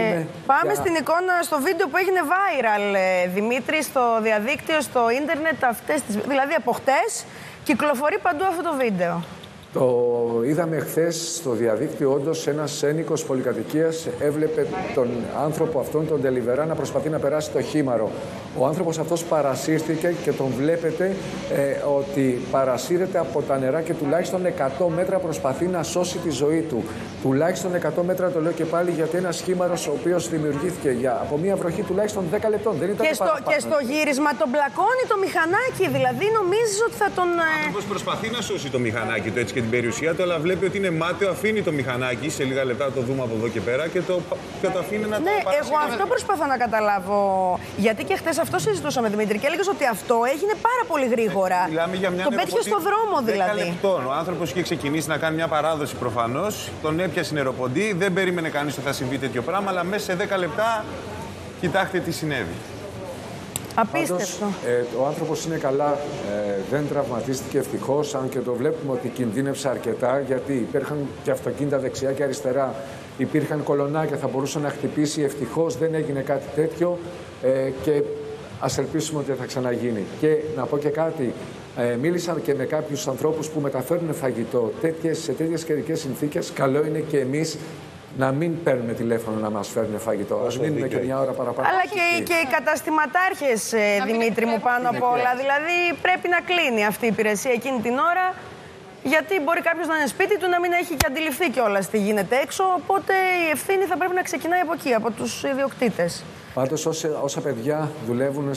Πάμε στην εικόνα στο βίντεο που έγινε viral, Δημήτρη, στο διαδίκτυο, στο ίντερνετ, δηλαδή από χτες κυκλοφορεί παντού αυτό το βίντεο. Το είδαμε χθες στο διαδίκτυο, όντως ένας ένοικος πολυκατοικίας έβλεπε τον άνθρωπο αυτόν, τον Ντελιβερά, να προσπαθεί να περάσει το χήμαρο. Ο άνθρωπος αυτός παρασύρθηκε και τον βλέπετε ότι παρασύρεται από τα νερά και τουλάχιστον 100 μέτρα προσπαθεί να σώσει τη ζωή του. Τουλάχιστον 100 μέτρα, το λέω και πάλι, γιατί ένας χήμαρος ο οποίος δημιουργήθηκε από μια βροχή τουλάχιστον 10 λεπτών. Δεν ήταν και στο γύρισμα τον μπλακώνει το μηχανάκι, δηλαδή νομίζεις ότι θα τον... Ο άνθρωπος προσπαθεί να σώσει το μηχανάκι του έτσι και την περιουσία του, αλλά βλέπει ότι είναι μάταιο, αφήνει το μηχανάκι, σε λίγα λεπτά το δούμε από εδώ και πέρα και το αφήνει να το παρασύρει. Εγώ αυτό προσπαθώ να καταλάβω. Γιατί και χτες αυτό συζητούσαμε, Δημήτρη, και έλεγες ότι αυτό έγινε πάρα πολύ γρήγορα. Μιλάμε για μια το πέτυχε στο δρόμο δηλαδή. 10 λεπτών. Ο άνθρωπος είχε ξεκινήσει να κάνει μια παράδοση προφανώς, τον έπιασε νεροποντή, δεν περίμενε κανείς ότι θα συμβεί τέτοιο πράγμα, αλλά μέσα σε 10 λεπτά κοιτάξτε τι συνέβη. Απίστευτο. Ο άνθρωπος είναι καλά, δεν τραυματίστηκε ευτυχώς, αν και το βλέπουμε ότι κινδύνευσε αρκετά, γιατί υπήρχαν και αυτοκίνητα δεξιά και αριστερά, υπήρχαν κολονάκια, θα μπορούσε να χτυπήσει, ευτυχώς δεν έγινε κάτι τέτοιο και ας ελπίσουμε ότι θα ξαναγίνει. Και να πω και κάτι, μίλησα και με κάποιους ανθρώπους που μεταφέρουν φαγητό. Σε τέτοιες καιρικές συνθήκες, καλό είναι και εμείς να μην παίρνουμε τηλέφωνο να μας φέρνουν φαγητό. Ας μείνουμε και μια ώρα παραπάνω. Αλλά και οι καταστηματάρχες, Δημήτρη μου, πάνω απ' όλα. Δηλαδή πρέπει να κλείνει αυτή η υπηρεσία εκείνη την ώρα, γιατί μπορεί κάποιος να είναι σπίτι του, να μην έχει και αντιληφθεί κιόλας τι γίνεται έξω. Οπότε η ευθύνη θα πρέπει να ξεκινάει από εκεί, από τους ιδιοκτήτες. Πάντως όσα παιδιά δουλεύουν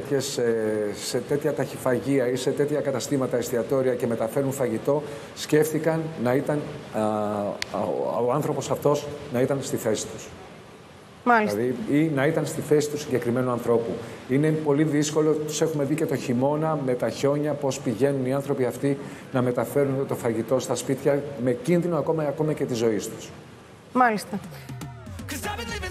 σε τέτοια ταχυφαγεία ή σε τέτοια καταστήματα, εστιατόρια και μεταφέρουν φαγητό, σκέφτηκαν να ήταν ο άνθρωπος αυτός να ήταν στη θέση τους. Μάλιστα. Δηλαδή, ή να ήταν στη θέση του συγκεκριμένου ανθρώπου. Είναι πολύ δύσκολο, τους έχουμε δει και το χειμώνα με τα χιόνια, πώς πηγαίνουν οι άνθρωποι αυτοί να μεταφέρουν το φαγητό στα σπίτια με κίνδυνο ακόμα και τη ζωή τους. Μάλιστα.